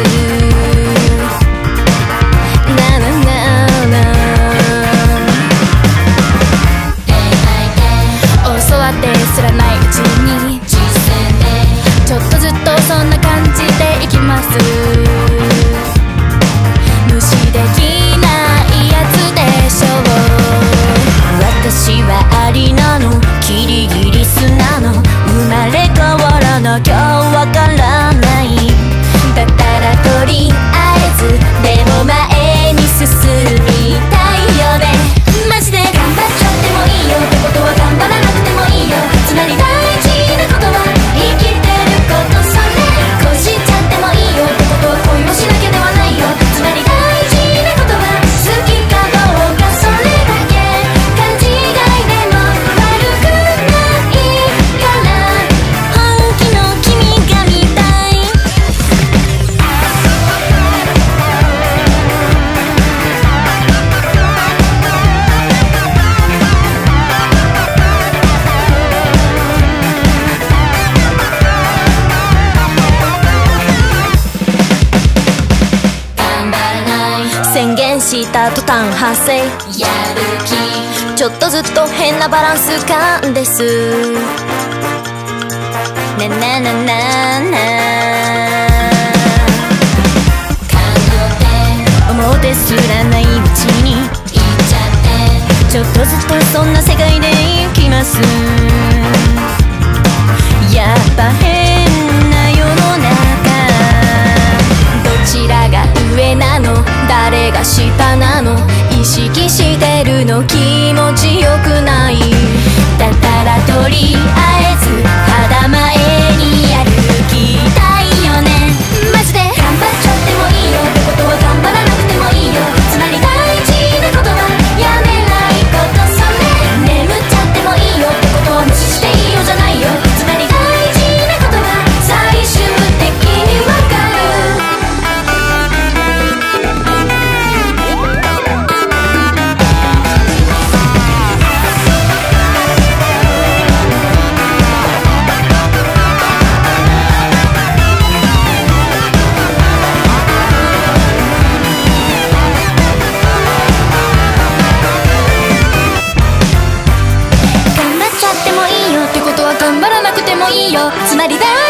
なななな教わってすらないうちに実践でちょっとずっとそんな感じでいきます。無視できないやつでしょう。私はありなのキリギリスなの生まれ変わらなきゃわからない。だったらとりあえずでも前に進みたいよね。マジで頑張っちゃってもいいよってことは頑張らなくてもいいよ。つまり大事なことは生きてること。それ恋しちゃってもいいよってことは恋もしなきゃではないよ。つまり大事なことは好きかどうかそれだけ。勘違いでも悪くないから本気の君が見たい。宣言した途端発生やる気ちょっとずっと変なバランス感です。ななななな思ってすらないうちに言っちゃってちょっとずっとそんな世界で生きます。やっぱ変な世の中どちらが上なの誰が下なの意識してるの気持ちよくない。だったらとりあえずただ前に歩きたいよね。マジで頑張っちゃってもいいよってことは頑張らなくてもいいよ。つまり大事なことはやめないこと。それ眠っちゃってもいいよってことは無視していいよじゃないよ。つまり大事なことが最終的にわかる。頑張っちゃってもいいよってことは頑張らなくてもいいよ。つまり